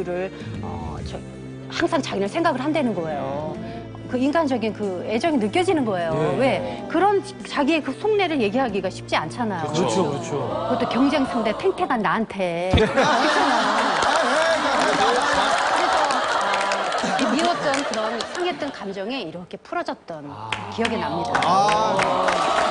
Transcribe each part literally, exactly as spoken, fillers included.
줄을 어, 저, 항상 자기는 생각을 한다는 거예요. 그 인간적인 그 애정이 느껴지는 거예요. 네. 왜? 그런 자기의 그 속내를 얘기하기가 쉽지 않잖아요. 그렇죠, 그렇죠. 그것도 경쟁 상대 탱탱한 나한테. 그렇잖아요. 그래서 미웠던 그런 상했던 감정이 이렇게 풀어졌던 아. 기억이 납니다. 아.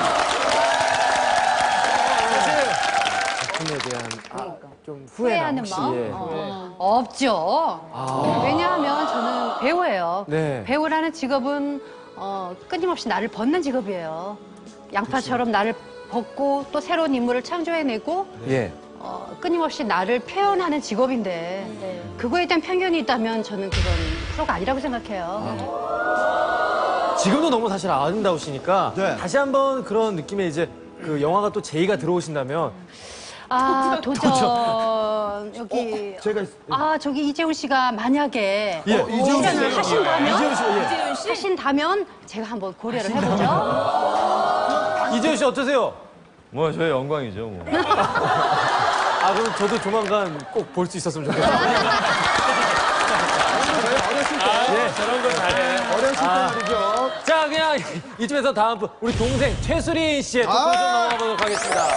작품에 대한 아, 좀 후회하는 혹시, 마음? 예. 어. 없죠. 아. 왜냐하면 저는 배우예요. 네. 배우라는 직업은 어, 끊임없이 나를 벗는 직업이에요. 양파처럼 그치. 나를 벗고 또 새로운 인물을 창조해내고 예. 어, 끊임없이 나를 표현하는 직업인데 네. 그거에 대한 편견이 있다면 저는 그건 프로가 아니라고 생각해요. 아. 지금도 너무 사실 아름다우시니까 네. 다시 한번 그런 느낌의 이제 그 영화가 또 제의가 들어오신다면 아, 도전. 여기. 어, 제가 있... 아, 저기 이재훈 씨가 만약에 예, 어, 이재훈 출연을 하신다면 이재훈 씨, 예. 이재훈 씨? 하신다면 제가 한번 고려를 해보죠. 이재훈 씨 어떠세요? 뭐 저의 영광이죠, 뭐. 아, 그럼 저도 조만간 꼭 볼 수 있었으면 좋겠어요. 어렸을 때. 아, 예, 저런 거 잘해. 어렸을 때 말이죠. 자, 그냥 이쯤에서 다음 분, 우리 동생 최수린 씨의 토크 좀 넘어가 보도록 하겠습니다.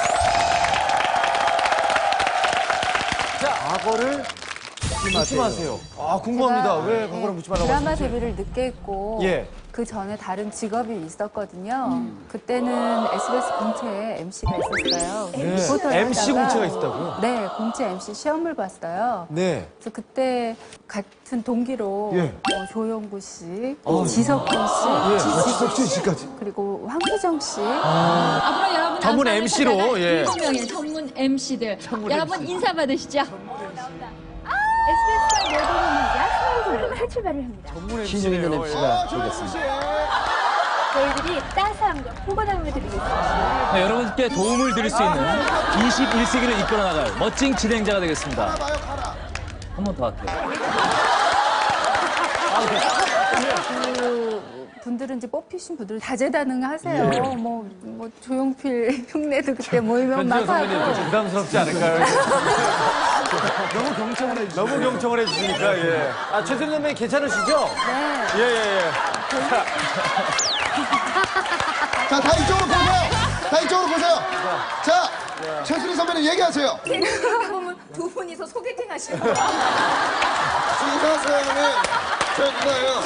자, 과거를 묻지 마세요. 아, 궁금합니다. 왜 과거를 묻지 말라고 드라마 하시는지. 데뷔를 늦게 했고 예. 그 전에 다른 직업이 있었거든요. 음. 그때는 에스비에스 공채에 엠씨가 있었어요. 네. 리포터를 엠씨 하다가 공채가 있었다고요? 네, 공채 엠씨 시험을 봤어요. 네. 그래서 그때 같은 동기로 예. 어, 조용구 씨, 어. 지석훈 씨, 예. 지석 씨까지. 그리고 황표정 씨. 아. 앞으로 여러분 전문 엠씨로 예. 일곱 명의 전문 엠씨들 여러분 엠씨. 인사 받으시죠. 에스비에스가 여동입니다. 수요일로 새 출발을 합니다. 신중 있는 엠씨가 되겠습니다. 저희들이 따스함과 포근함을 드리겠습니다. 네, 여러분께 도움을 드릴 수 있는 이십일 세기를 이끌어 나갈 멋진 진행자가 되겠습니다. 한 번 더 할게요. 그 분들은 이제 뽑히신 분들 다재다능하세요. 예. 뭐, 뭐 조용필 흉내도 그때 모이면 막 하고. 부담스럽지 않을까요? 너무 경청을 해주시니까. 너무 경청을 해주시니까, 예. 아, 최수린 선배님 괜찮으시죠? 네. 예, 예, 예. 자, 다 이쪽으로 보세요. 다 이쪽으로 보세요. 자, 최수린 선배님 얘기하세요. 보면 두 분이서 소개팅 하시는 거. 수고하세요, 형님. 저 누나예요.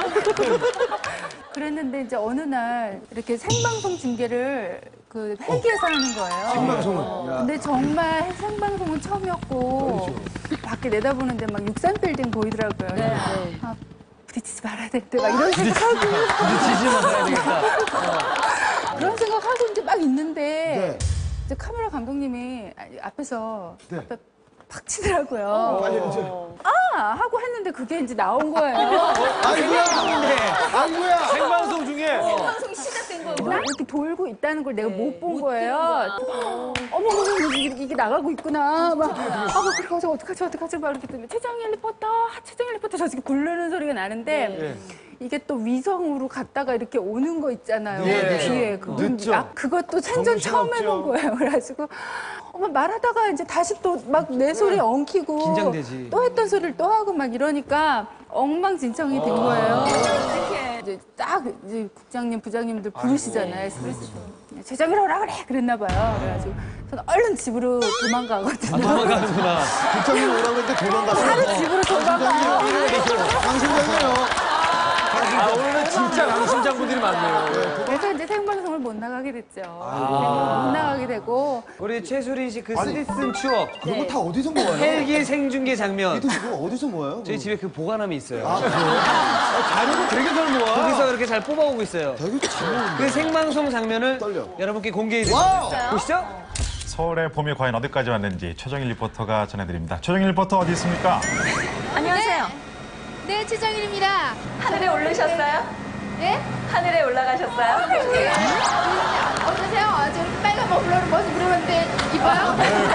그랬는데 이제 어느 날 이렇게 생방송 중계를 그 헬기에서 하는 거예요. 생방송을. 근데 정말 생방송은 처음이었고 밖에 내다보는데 막 육삼 빌딩 보이더라고요. 네. 아, 부딪히지 말아야 되는데 막 이런 생각하고 부딪히지 말아야 되겠다. 그런 생각하고 이제 막 있는데 네. 이제 카메라 감독님이 앞에서 네. 앞에 팍 치더라고요. 아 하고 했는데 그게 이제 나온 거예요. 아이고야. 아이고야. 생방송 중에. 방송이 시작된 거예요. 이렇게 돌고 있다는 걸 내가 못 본 거예요. 어머, 어머, 어머, 이게, 이게 나가고 있구나. 막, 아, 그래서 어떡하지, 어떡하지, 막 이렇게 뜨면 최정일 리포터, 아, 최정일 리포터, 저 지금 굴르는 소리가 나는데 네. 이게 또 위성으로 갔다가 이렇게 오는 거 있잖아요. 네. 뒤에. 그건 늦죠. 아, 그것도 생전 처음 정신없죠. 해본 거예요. 그래가지고 어머, 말하다가 이제 다시 또 막 내 소리 엉키고 긴장되지. 또 했던 소리를 또 하고 막 이러니까 엉망진창이 된 거예요. 이제 딱 이제 국장님, 부장님들 부르시잖아요. 에스비에스. 최정일 오라 그래 그랬나 봐요. 그래가지고 저는 얼른 집으로 도망가거든요. 아, 도망가는구나. 국장님 오라고 했는데 도망갔어요. 바로 집으로 도망가요. 강심장이에요. 아, 오늘은 진짜 강심장분들이 많네요. 그래서 이제 생방송을 못 나가게 됐죠. 생방송 못 나가게 되고 우리 최수린 씨 그 쓰디쓴 추억. 그런 거 다 어디서 모아요? 헬기 생중계 장면. 이도 지금 어디서 모아요? 저희 집에 그 보관함이 있어요. 아, 그래요? 자료를 되게 잘 모아. 거기서 그렇게 잘 뽑아오고 있어요. 되게 잘 모으는데. 그 생방송 장면을 떨려. 여러분께 공개해 와우! 드립니다. 보시죠. 서울의 봄이 과연 어디까지 왔는지 최정일 리포터가 전해드립니다. 최정일 리포터 어디 있습니까? 안녕하세요. 네, 최정일입니다. 하늘에 오르셨어요? 예? 하늘에 올라가셨어요? 어떠세요? 아, 저렇게 빨간 머플러를 벗고 그러는데 이뻐요?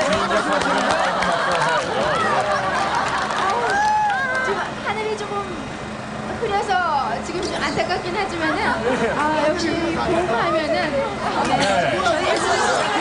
좀 하늘이 조금 흐려서 지금 좀 안타깝긴 하지만은 아 역시 공부하면은 네.